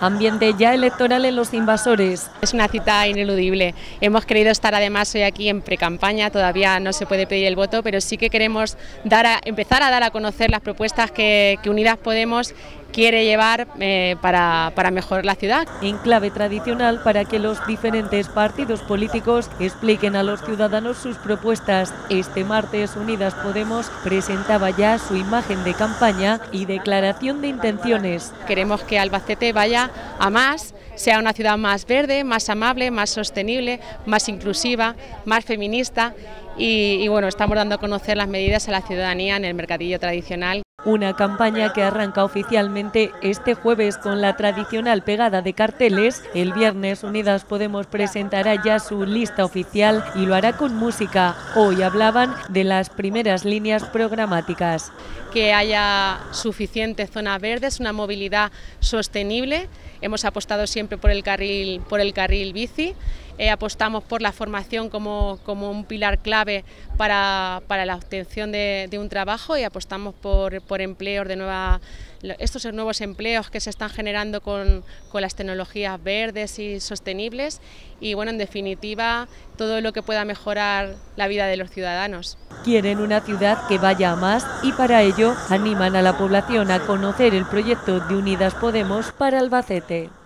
Ambiente ya electoral en Los Invasores. Es una cita ineludible. Hemos querido estar además hoy aquí en precampaña, todavía no se puede pedir el voto, pero sí que queremos empezar a dar a conocer las propuestas que Unidas Podemos quiere llevar para mejorar la ciudad. En clave tradicional para que los diferentes partidos políticos expliquen a los ciudadanos sus propuestas. Este martes Unidas Podemos presentaba ya su imagen de campaña y declaración de intenciones. Queremos que Albacete vaya a más, sea una ciudad más verde, más amable, más sostenible, más inclusiva, más feminista y bueno, estamos dando a conocer las medidas a la ciudadanía en el mercadillo tradicional. Una campaña que arranca oficialmente este jueves con la tradicional pegada de carteles. El viernes Unidas Podemos presentará ya su lista oficial y lo hará con música. Hoy hablaban de las primeras líneas programáticas. Que haya suficientes zonas verdes, una movilidad sostenible. Hemos apostado siempre por el carril bici. Apostamos por la formación como un pilar clave para la obtención de un trabajo y apostamos por empleos estos nuevos empleos que se están generando con las tecnologías verdes y sostenibles y bueno, en definitiva, todo lo que pueda mejorar la vida de los ciudadanos. Quieren una ciudad que vaya a más y para ello animan a la población a conocer el proyecto de Unidas Podemos para Albacete.